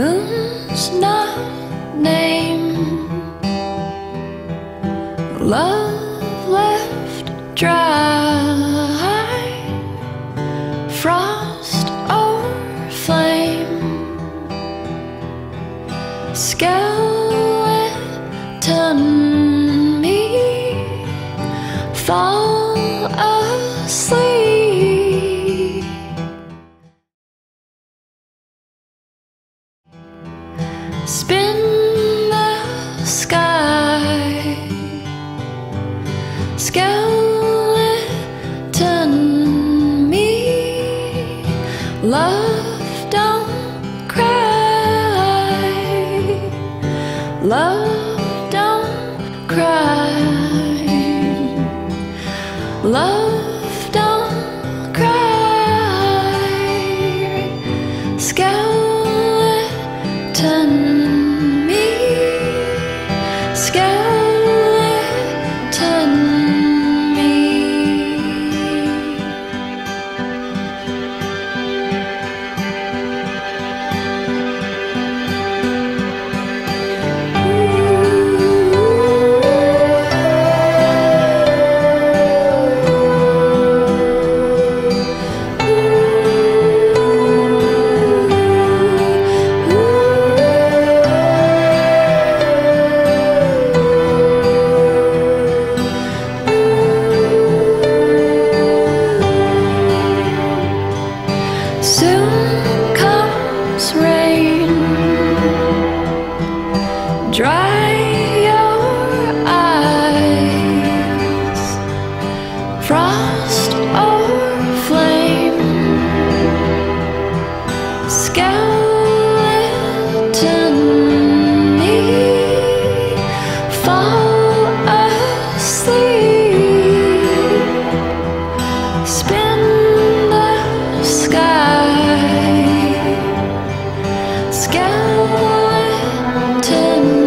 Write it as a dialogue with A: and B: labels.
A: moon's not named, love left dry, frost or flame, skeleton me, fall asleep. Spin the sky, skeleton me, love don't cry, love don't cry, love don't cry, skeleton me, skeleton me. Soon comes rain, dry your eyes, frost or flame, skeleton me, fall asleep, spin the sky, skeleton